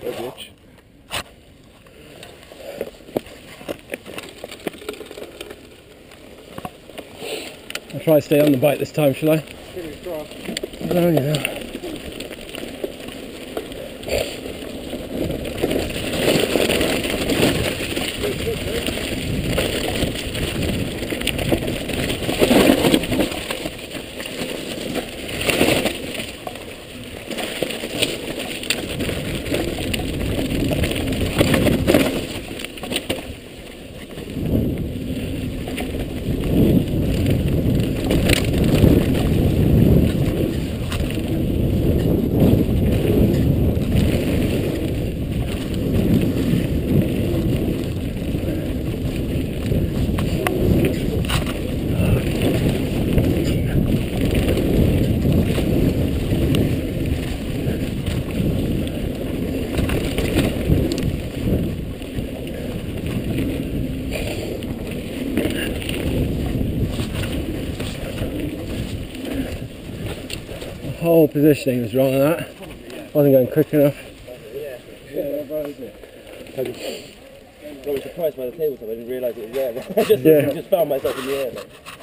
DH. I'll try to stay on the bite this time, shall I? Fingers crossed. Oh yeah. The whole positioning was wrong on that. Wasn't going quick enough. I was surprised by the tabletop. I didn't realise it was there. I just found myself in the air.